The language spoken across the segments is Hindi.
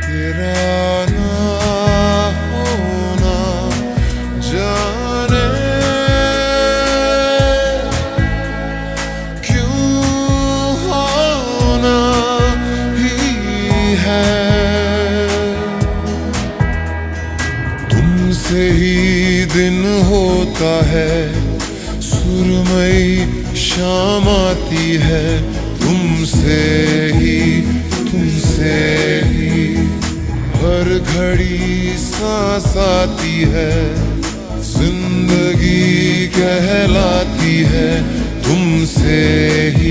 तेरा ना होना जाने क्यों होना ही है। तुमसे ही दिन होता है, सुरमई शाम आती है। तुमसे ही हर घड़ी सांस आती है, जिंदगी कहलाती है। तुमसे ही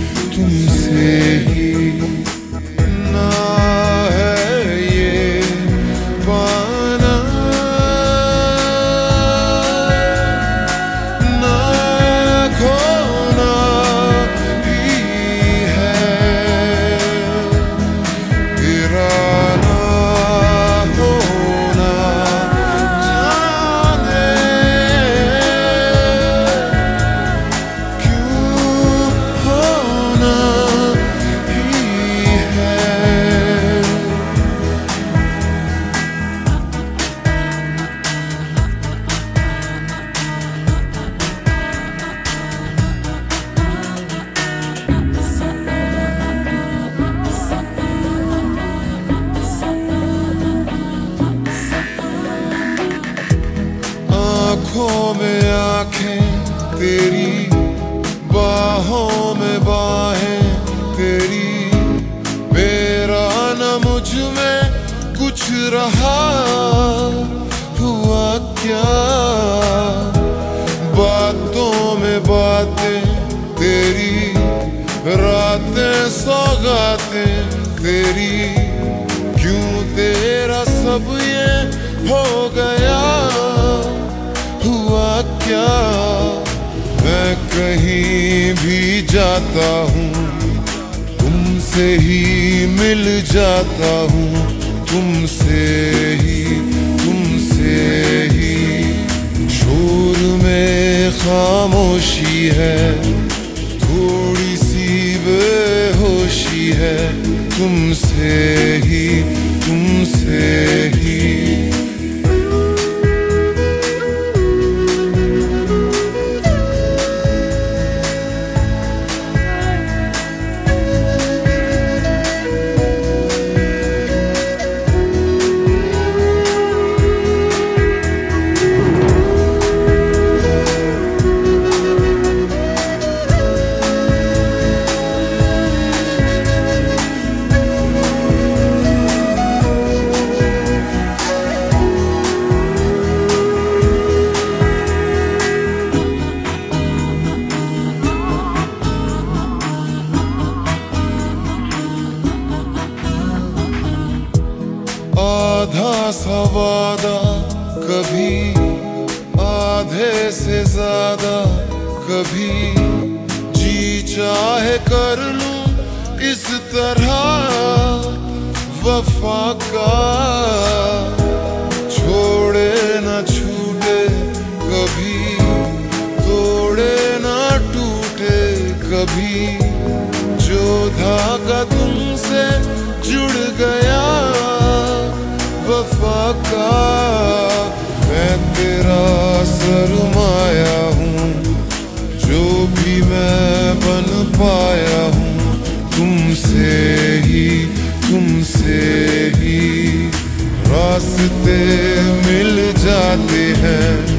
ना है ये पाना, ना खोना ही है। तेरा आँखों में आँखें तेरी, बाहों में बाहें तेरी। मेरा न मुझ में कुछ रहा, हुआ क्या? बातों में बातें तेरी, रातें सौगातें तेरी। क्यों तेरा सब ये हो गया, हुआ क्या? मैं कहीं भी जाता हूँ, तुमसे ही मिल जाता हूँ। तुमसे ही शोर में खामोशी है, थोड़ी सी बेहोशी है। तुमसे ही आधा सा वादा, कभी आधे से ज्यादा। कभी जी चाहे कर लूं इस तरह वफा का। छोड़े न छूटे कभी, तोड़े न टूटे कभी। जो धागा तुमसे जुड़ गया वफा का, मैं तेरा सरमाया हूँ। जो भी मैं बन पाया हूँ, तुमसे ही रास्ते मिल जाते हैं।